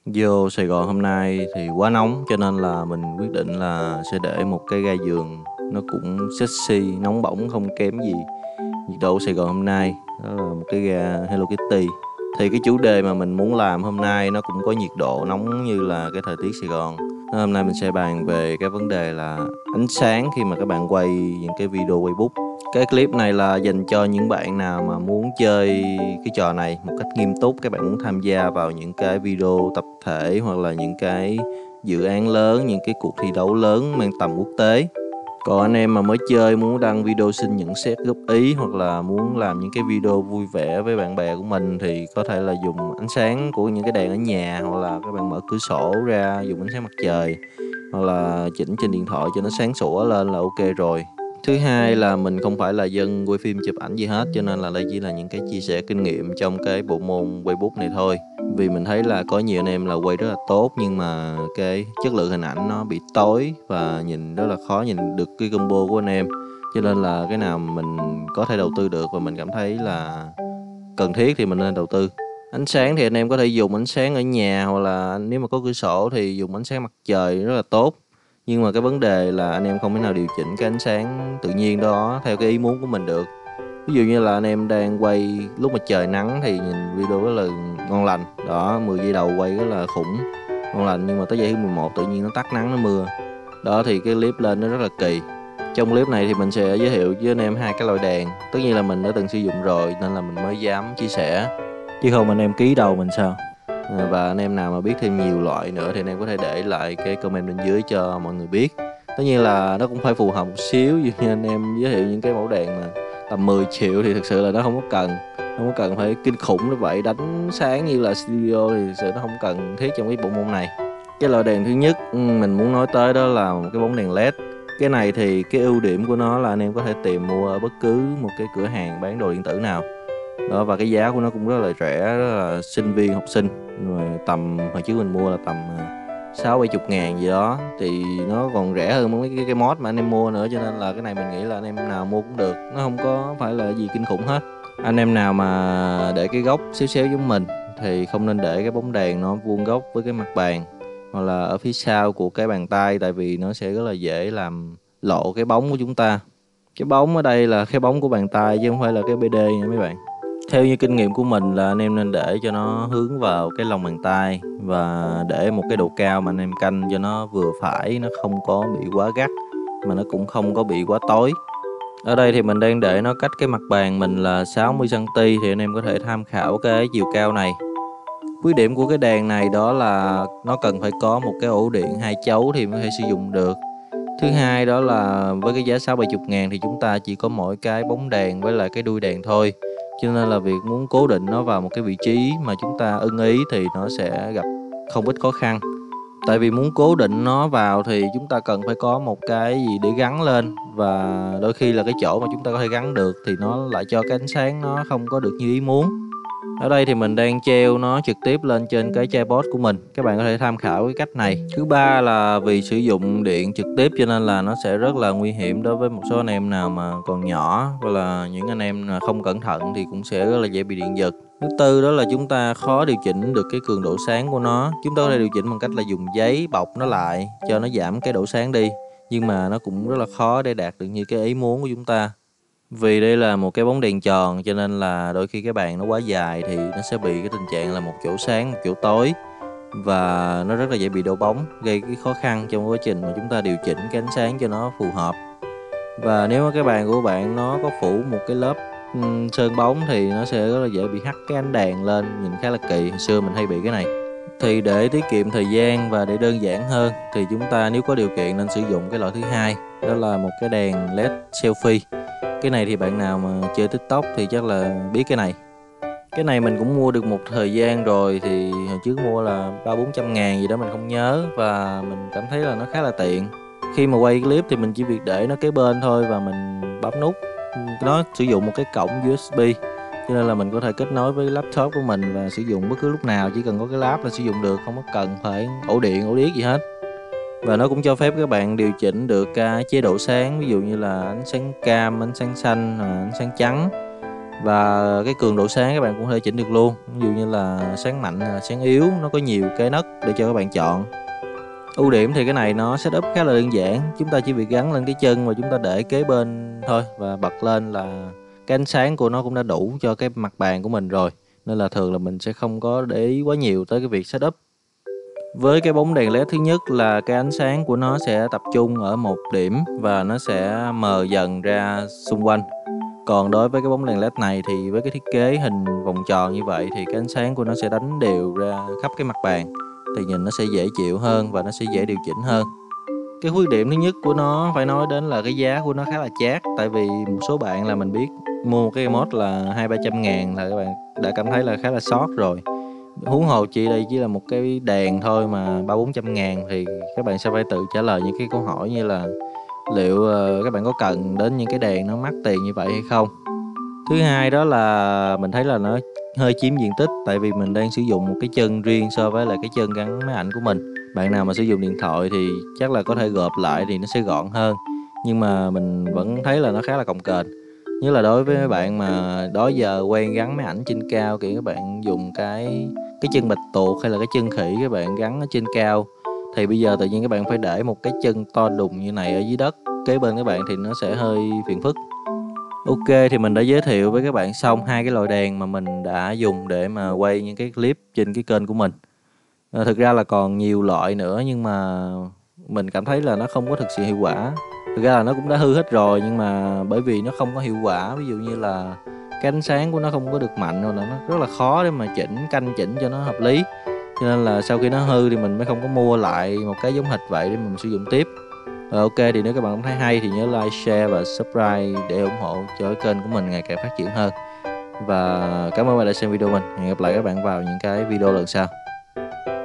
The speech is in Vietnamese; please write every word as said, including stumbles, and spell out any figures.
Vô Sài Gòn hôm nay thì quá nóng cho nên là mình quyết định là sẽ để một cái ga giường nó cũng sexy, nóng bỏng không kém gì nhiệt độ Sài Gòn hôm nay. Đó là một cái ga Hello Kitty. Thì cái chủ đề mà mình muốn làm hôm nay nó cũng có nhiệt độ nóng như là cái thời tiết Sài Gòn. Nên hôm nay mình sẽ bàn về cái vấn đề là ánh sáng khi mà các bạn quay những cái video quay bút. Cái clip này là dành cho những bạn nào mà muốn chơi cái trò này một cách nghiêm túc, các bạn muốn tham gia vào những cái video tập thể hoặc là những cái dự án lớn, những cái cuộc thi đấu lớn mang tầm quốc tế. Còn anh em mà mới chơi muốn đăng video xin nhận xét góp ý hoặc là muốn làm những cái video vui vẻ với bạn bè của mình thì có thể là dùng ánh sáng của những cái đèn ở nhà, hoặc là các bạn mở cửa sổ ra dùng ánh sáng mặt trời, hoặc là chỉnh trên điện thoại cho nó sáng sủa lên là ok rồi. Thứ hai là mình không phải là dân quay phim chụp ảnh gì hết, cho nên là đây chỉ là những cái chia sẻ kinh nghiệm trong cái bộ môn quay bút này thôi. Vì mình thấy là có nhiều anh em là quay rất là tốt nhưng mà cái chất lượng hình ảnh nó bị tối và nhìn rất là khó nhìn được cái combo của anh em. Cho nên là cái nào mình có thể đầu tư được và mình cảm thấy là cần thiết thì mình nên đầu tư. Ánh sáng thì anh em có thể dùng ánh sáng ở nhà, hoặc là nếu mà có cửa sổ thì dùng ánh sáng mặt trời rất là tốt. Nhưng mà cái vấn đề là anh em không thể nào điều chỉnh cái ánh sáng tự nhiên đó theo cái ý muốn của mình được. Ví dụ như là anh em đang quay lúc mà trời nắng thì nhìn video rất là ngon lành. Đó, mười giây đầu quay rất là khủng, ngon lành, nhưng mà tới giây thứ mười một tự nhiên nó tắt nắng, nó mưa. Đó thì cái clip lên nó rất là kỳ. Trong clip này thì mình sẽ giới thiệu với anh em hai cái loại đèn. Tất nhiên là mình đã từng sử dụng rồi nên là mình mới dám chia sẻ, chứ không anh em ký đầu mình sao. Và anh em nào mà biết thêm nhiều loại nữa thì anh em có thể để lại cái comment bên dưới cho mọi người biết. Tất nhiên là nó cũng phải phù hợp một xíu, như anh em giới thiệu những cái mẫu đèn mà tầm mười triệu thì thực sự là nó không có cần không có cần phải kinh khủng như vậy, đánh sáng như là studio thì thực sự nó không cần thiết trong cái bộ môn này. Cái loại đèn thứ nhất mình muốn nói tới đó là một cái bóng đèn led. Cái này thì cái ưu điểm của nó là anh em có thể tìm mua ở bất cứ một cái cửa hàng bán đồ điện tử nào đó, và cái giá của nó cũng rất là rẻ, rất là sinh viên học sinh. Rồi tầm hồi trước mình mua là tầm sáu bảy chục ngàn gì đó, thì nó còn rẻ hơn mấy cái, cái mod mà anh em mua nữa, cho nên là cái này mình nghĩ là anh em nào mua cũng được, nó không có phải là gì kinh khủng hết. Anh em nào mà để cái góc xéo xéo giống mình thì không nên để cái bóng đèn nó vuông góc với cái mặt bàn hoặc là ở phía sau của cái bàn tay, tại vì nó sẽ rất là dễ làm lộ cái bóng của chúng ta. Cái bóng ở đây là cái bóng của bàn tay chứ không phải là cái bê đê nha mấy bạn. Theo như kinh nghiệm của mình là anh em nên để cho nó hướng vào cái lòng bàn tay và để một cái độ cao mà anh em canh cho nó vừa phải, nó không có bị quá gắt mà nó cũng không có bị quá tối. Ở đây thì mình đang để nó cách cái mặt bàn mình là sáu mươi xăng ti mét, thì anh em có thể tham khảo cái chiều cao này. Khuyết điểm của cái đèn này đó là nó cần phải có một cái ổ điện hai chấu thì mới thể sử dụng được. Thứ hai đó là với cái giá sáu bảy chục ngàn thì chúng ta chỉ có mỗi cái bóng đèn với lại cái đuôi đèn thôi. Cho nên là việc muốn cố định nó vào một cái vị trí mà chúng ta ưng ý thì nó sẽ gặp không ít khó khăn. Tại vì muốn cố định nó vào thì chúng ta cần phải có một cái gì để gắn lên, và đôi khi là cái chỗ mà chúng ta có thể gắn được thì nó lại cho cái ánh sáng nó không có được như ý muốn. Ở đây thì mình đang treo nó trực tiếp lên trên cái tripod của mình, các bạn có thể tham khảo cái cách này. Thứ ba là vì sử dụng điện trực tiếp cho nên là nó sẽ rất là nguy hiểm đối với một số anh em nào mà còn nhỏ, hoặc là những anh em không cẩn thận thì cũng sẽ rất là dễ bị điện giật. Thứ tư đó là chúng ta khó điều chỉnh được cái cường độ sáng của nó. Chúng ta có thể điều chỉnh bằng cách là dùng giấy bọc nó lại cho nó giảm cái độ sáng đi, nhưng mà nó cũng rất là khó để đạt được như cái ý muốn của chúng ta. Vì đây là một cái bóng đèn tròn cho nên là đôi khi cái bàn nó quá dài thì nó sẽ bị cái tình trạng là một chỗ sáng một chỗ tối, và nó rất là dễ bị đổ bóng, gây cái khó khăn trong quá trình mà chúng ta điều chỉnh cái ánh sáng cho nó phù hợp. Và nếu mà cái bàn của bạn nó có phủ một cái lớp um, sơn bóng thì nó sẽ rất là dễ bị hắt cái ánh đèn lên, nhìn khá là kỳ. Hồi xưa mình hay bị cái này. Thì để tiết kiệm thời gian và để đơn giản hơn thì chúng ta nếu có điều kiện nên sử dụng cái loại thứ hai, đó là một cái đèn led selfie. Cái này thì bạn nào mà chơi TikTok thì chắc là biết cái này. Cái này mình cũng mua được một thời gian rồi, thì hồi trước mua là ba bốn trăm ngàn gì đó mình không nhớ, và mình cảm thấy là nó khá là tiện. Khi mà quay clip thì mình chỉ việc để nó kế bên thôi và mình bấm nút. Nó sử dụng một cái cổng u ét bê cho nên là mình có thể kết nối với laptop của mình và sử dụng bất cứ lúc nào, chỉ cần có cái lab là sử dụng được, không có cần phải ổ điện ổ điếc gì hết. Và nó cũng cho phép các bạn điều chỉnh được cái chế độ sáng, ví dụ như là ánh sáng cam, ánh sáng xanh, ánh sáng trắng. Và cái cường độ sáng các bạn cũng có thể chỉnh được luôn, ví dụ như là sáng mạnh, sáng yếu, nó có nhiều cái nấc để cho các bạn chọn. Ưu điểm thì cái này nó setup khá là đơn giản, chúng ta chỉ việc gắn lên cái chân và chúng ta để kế bên thôi và bật lên là cái ánh sáng của nó cũng đã đủ cho cái mặt bàn của mình rồi, nên là thường là mình sẽ không có để ý quá nhiều tới cái việc setup. Với cái bóng đèn led thứ nhất là cái ánh sáng của nó sẽ tập trung ở một điểm và nó sẽ mờ dần ra xung quanh. Còn đối với cái bóng đèn led này thì với cái thiết kế hình vòng tròn như vậy thì cái ánh sáng của nó sẽ đánh đều ra khắp cái mặt bàn, thì nhìn nó sẽ dễ chịu hơn và nó sẽ dễ điều chỉnh hơn. Cái khuyết điểm thứ nhất của nó phải nói đến là cái giá của nó khá là chát, tại vì một số bạn là mình biết mua một cái remote là hai ba trăm ngàn là các bạn đã cảm thấy là khá là sót rồi. Huống hồ chi đây chỉ là một cái đèn thôi mà ba bốn trăm ngàn, thì các bạn sẽ phải tự trả lời những cái câu hỏi như là liệu các bạn có cần đến những cái đèn nó mắc tiền như vậy hay không. Thứ hai đó là mình thấy là nó hơi chiếm diện tích, tại vì mình đang sử dụng một cái chân riêng so với lại cái chân gắn máy ảnh của mình. Bạn nào mà sử dụng điện thoại thì chắc là có thể gộp lại thì nó sẽ gọn hơn, nhưng mà mình vẫn thấy là nó khá là cồng kềnh. Nhất là đối với mấy bạn mà đó giờ quen gắn máy ảnh trên cao, kiểu các bạn dùng cái cái chân bạch tuộc hay là cái chân khỉ các bạn gắn ở trên cao, thì bây giờ tự nhiên các bạn phải để một cái chân to đùng như này ở dưới đất kế bên các bạn thì nó sẽ hơi phiền phức. Ok, thì mình đã giới thiệu với các bạn xong hai cái loại đèn mà mình đã dùng để mà quay những cái clip trên cái kênh của mình. À, thực ra là còn nhiều loại nữa nhưng mà mình cảm thấy là nó không có thực sự hiệu quả. Thực ra là nó cũng đã hư hết rồi, nhưng mà bởi vì nó không có hiệu quả, ví dụ như là cái ánh sáng của nó không có được mạnh, hoặc là nó rất là khó để mà chỉnh canh chỉnh cho nó hợp lý, cho nên là sau khi nó hư thì mình mới không có mua lại một cái giống hệt vậy để mình sử dụng tiếp. Rồi ok, thì nếu các bạn thấy hay thì nhớ like, share và subscribe để ủng hộ cho cái kênh của mình ngày càng phát triển hơn. Và cảm ơn các bạn đã xem video mình. Hẹn gặp lại các bạn vào những cái video lần sau.